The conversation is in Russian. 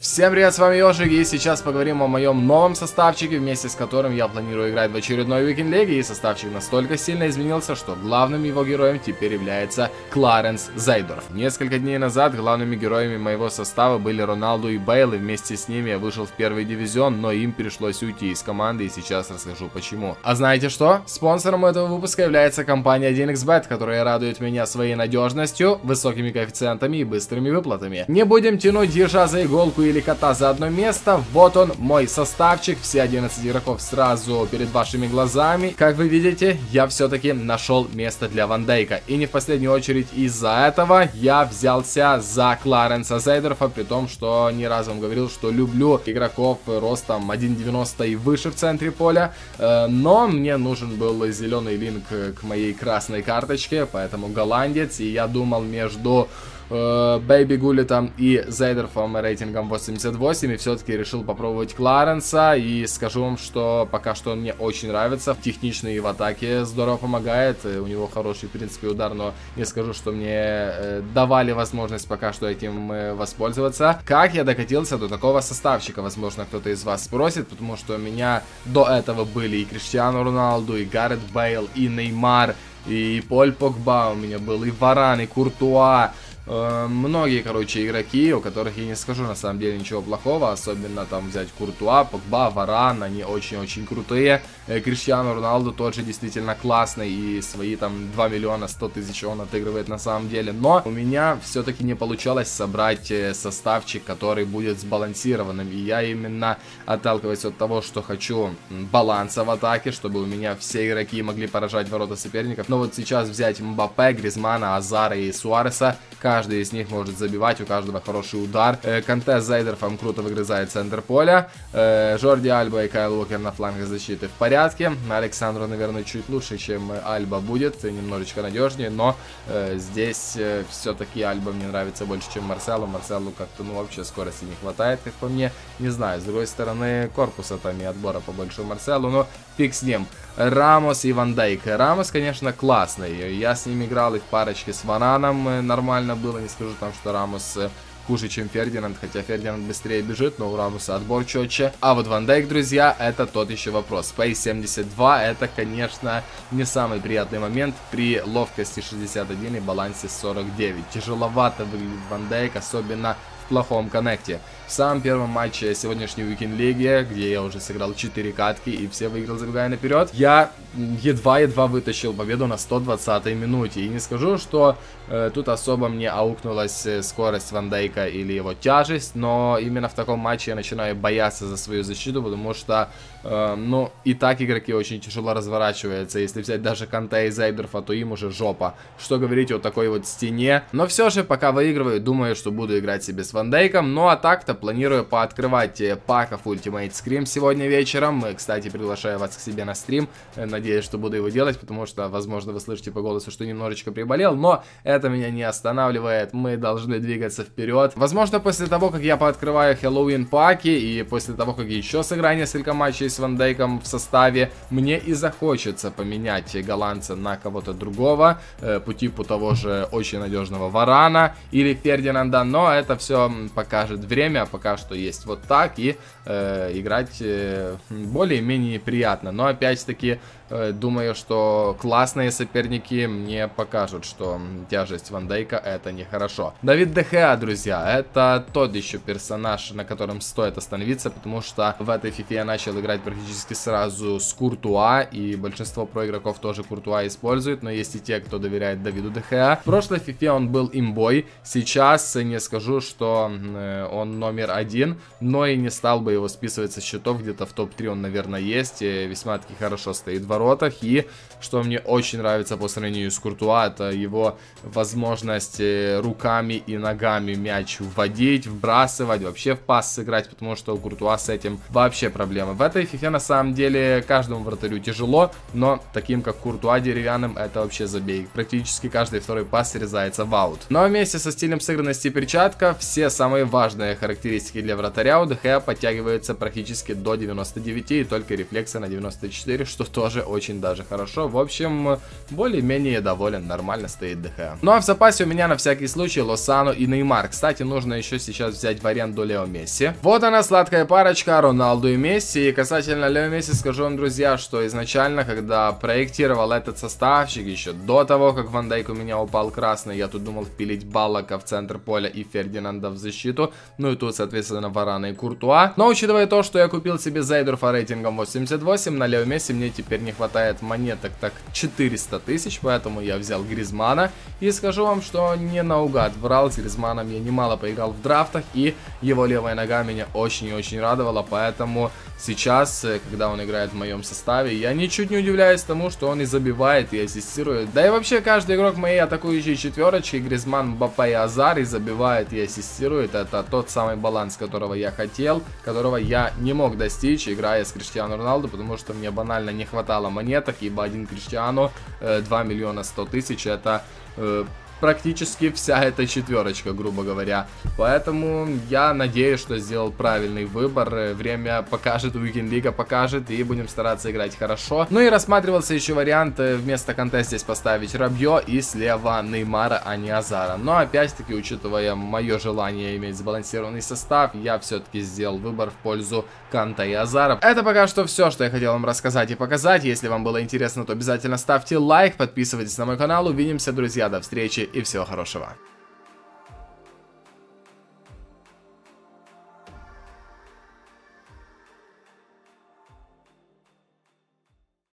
Всем привет, с вами Ёжик, и сейчас поговорим о моем новом составчике, вместе с которым я планирую играть в очередной Weekend League, и составчик настолько сильно изменился, что главным его героем теперь является Кларенс Зейдорф. Несколько дней назад главными героями моего состава были Роналду и Бейл, и вместе с ними я вышел в первый дивизион, но им пришлось уйти из команды, и сейчас расскажу почему. А знаете что? Спонсором этого выпуска является компания 1xBet, которая радует меня своей надежностью, высокими коэффициентами и быстрыми выплатами. Не будем тянуть ежа за иголку или кота за одно место. Вот он, мой составчик, все 11 игроков сразу перед вашими глазами. Как вы видите, я все-таки нашел место для Ван Дейка. И не в последнюю очередь из-за этого я взялся за Кларенса Зейдорфа, при том, что не раз вам говорил, что люблю игроков ростом 1.90 и выше в центре поля. Но мне нужен был зеленый линк к моей красной карточке, поэтому голландец. И я думал между Бэйби Гуллетом и Зейдорфом рейтингом 88, и все-таки решил попробовать Кларенса, и скажу вам, что пока что он мне очень нравится, техничный в атаке здорово помогает, у него хороший, в принципе, удар, но не скажу, что мне давали возможность пока что этим воспользоваться. Как я докатился до такого составчика, возможно, кто-то из вас спросит, потому что у меня до этого были и Криштиану Роналду, и Гарет Бейл, и Неймар, и Поль Погба у меня был, и Варан, и Куртуа. Многие, короче, игроки, у которых я не скажу на самом деле ничего плохого, особенно там взять Куртуа, Погба, Варан, они очень-очень крутые. Криштиану Роналду тоже действительно классный, и свои там 2 миллиона 100 тысяч он отыгрывает на самом деле. Но у меня все-таки не получалось собрать составчик, который будет сбалансированным, и я именно отталкиваюсь от того, что хочу баланса в атаке, чтобы у меня все игроки могли поражать ворота соперников. Но вот сейчас взять Мбаппе, Гризмана, Азара и Суареса, каждый из них может забивать, у каждого хороший удар. Канте с Зейдорфом круто выгрызает центр поля. Жорди Альба и Кайл Уокер на флангах защиты в порядке. Александру, наверное, чуть лучше, чем Альба будет, немножечко надежнее, но здесь все-таки Альба мне нравится больше, чем Марселу. Марселу как-то, ну, вообще скорости не хватает, как по мне. Не знаю, с другой стороны, корпуса там и отбора побольше у Марселу, но фиг с ним. Рамос и Ван Дейк. Рамос, конечно, классный. Я с ним играл и в парочке с Вараном нормально было. Не скажу там, что Рамос хуже, чем Фердинанд, хотя Фердинанд быстрее бежит, но у Рамоса отбор четче. А вот Ван Дейк, друзья, это тот еще вопрос. Pace 72, это, конечно, не самый приятный момент при ловкости 61 и балансе 49. Тяжеловато выглядит Ван Дейк, особенно в плохом коннекте. В самом первом матче сегодняшней Weekend League, где я уже сыграл 4 катки и все выиграл, забегая наперед, я едва-едва вытащил победу на 120-й минуте. И не скажу, что тут особо мне аукнулась скорость Ван Дейка или его тяжесть, но именно в таком матче я начинаю бояться за свою защиту, потому что, ну, и так игроки очень тяжело разворачиваются. Если взять даже Канте и Зейдорфа, то им уже жопа. Что говорить о такой вот стене. Но все же, пока выигрываю, думаю, что буду играть себе с Ван Дейком. Ну, а так-то планирую пооткрывать паков Ultimate Scream сегодня вечером. Кстати, приглашаю вас к себе на стрим. Надеюсь, что буду его делать, потому что, возможно, вы слышите по голосу, что немножечко приболел, но это меня не останавливает. Мы должны двигаться вперед. Возможно, после того, как я пооткрываю Хэллоуин паки и после того, как еще сыграю несколько матчей с Ван Дейком в составе, мне и захочется поменять голландца на кого-то другого, по типу того же очень надежного Варана или Фердинанда, но это все покажет время. Пока что есть вот так, и играть более-менее приятно. Но опять-таки думаю, что классные соперники мне покажут, что тяжесть Ван Дейка это нехорошо. Давид де Геа, друзья, это тот еще персонаж, на котором стоит остановиться, потому что в этой фифе я начал играть практически сразу с Куртуа, и большинство проигроков тоже Куртуа используют, но есть и те, кто доверяет Давиду де Геа. В прошлой фифе он был имбой, сейчас не скажу, что он номер один, но и не стал бы его списывать со счетов, где-то в топ-3 он, наверное, есть, весьма-таки хорошо стоит в воротах, и что мне очень нравится по сравнению с Куртуа, это его возможность руками и ногами мяч вводить, вбрасывать, вообще в пас сыграть, потому что у Куртуа с этим вообще проблемы. В этой фифе на самом деле каждому вратарю тяжело, но таким как Куртуа деревянным это вообще забей. Практически каждый второй пас срезается в аут. Но вместе со стилем сыгранности и перчатка все самые важные характеристики для вратаря у де Геа подтягиваются практически до 99, и только рефлексы на 94, что тоже очень даже хорошо. В общем, более-менее доволен, нормально стоит ДХ. Ну а в запасе у меня на всякий случай Лосано и Неймар. Кстати, нужно еще сейчас взять в аренду Лео Месси. Вот она, сладкая парочка, Роналду и Месси. И касательно Лео Месси скажу вам, друзья, что изначально, когда проектировал этот составчик, еще до того, как Ван Дейк у меня упал красный, я тут думал впилить Балака в центр поля и Фердинанда в защиту. Ну и тут, соответственно, Варана и Куртуа. Но учитывая то, что я купил себе Зайдорфа рейтингом 88, на Лео Месси мне теперь не хватает монеток так 400 тысяч, поэтому я взял Гризмана. И скажу вам, что не наугад брал, с Гризманом я немало поиграл в драфтах, и его левая нога меня очень и очень радовала, поэтому сейчас, когда он играет в моем составе, я ничуть не удивляюсь тому, что он и забивает, и ассистирует. Да и вообще каждый игрок моей атакующей четверочки, Гризман, Мбаппе и Азар, и забивает, и ассистирует. Это тот самый баланс, которого я хотел, которого я не мог достичь, играя с Криштиану Роналду, потому что мне банально не хватало монеток, ибо один Криштиану 2 миллиона 100 тысяч, это практически вся эта четверочка, грубо говоря. Поэтому я надеюсь, что сделал правильный выбор. Время покажет, Weekend League покажет, и будем стараться играть хорошо. Ну и рассматривался еще вариант вместо Канте здесь поставить Рабье и слева Неймара, а не Азара. Но опять-таки, учитывая мое желание иметь сбалансированный состав, я все-таки сделал выбор в пользу Канте и Азара. Это пока что все, что я хотел вам рассказать и показать. Если вам было интересно, то обязательно ставьте лайк, подписывайтесь на мой канал. Увидимся, друзья, до встречи и всего хорошего.